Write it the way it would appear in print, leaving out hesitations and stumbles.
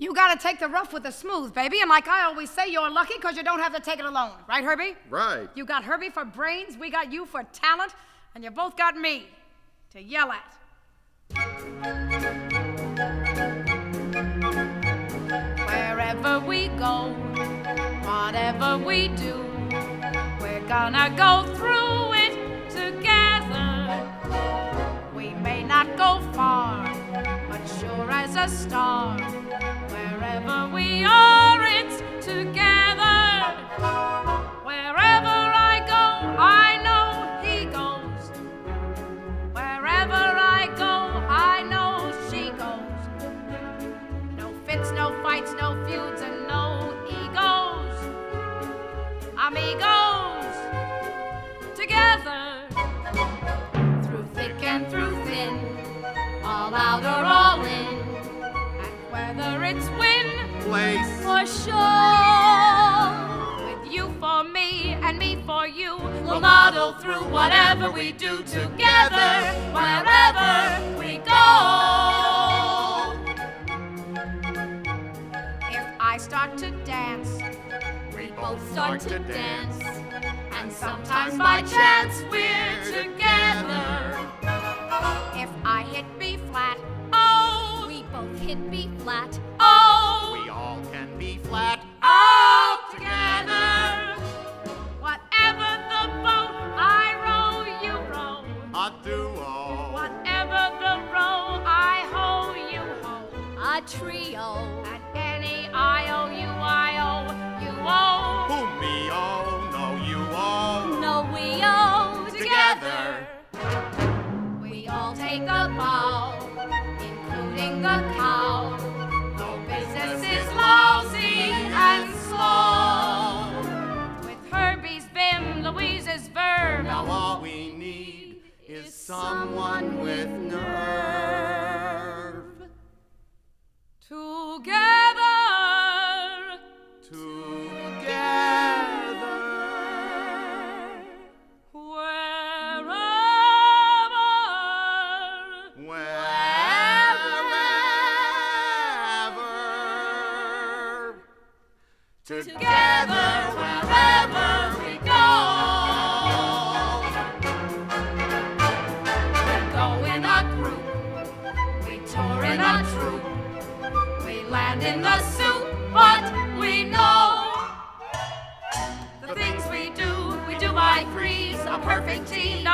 You gotta take the rough with the smooth, baby. And like I always say, you're lucky because you don't have to take it alone. Right, Herbie? Right. You got Herbie for brains, we got you for talent, and you both got me to yell at. Wherever we go, whatever we do, we're gonna go through it together. We may not go far, but sure as a star, wherever we are, it's together. Wherever I go, I know he goes. Wherever I go, I know she goes. No fits, no fights, no feuds, and no egos. Amigos, together. Through thick and through thin, all out or all in. And whether it's win, Place, for sure. With you for me and me for you, we'll muddle through whatever we do together, wherever we go. If I start to dance, we both start to dance. And sometimes by chance we're together. If I hit B flat, oh, we both hit B flat, oh, we all can be flat. all together. Whatever the boat I row, you row. A duo. Whatever the row I hoe, you hoe. A trio. And any IOU, you owe. Who me oh, no you oh. No, we owe Together. We all take a bow, including the cow. No business is lousy and slow. With Herbie's vim, Louise's verb. Now all we need is someone with nerve. Together. Together. Wherever. Together wherever we go. We go in a group, we tour in a troupe, we land in the soup, but we know the things we do by threes, a perfect team.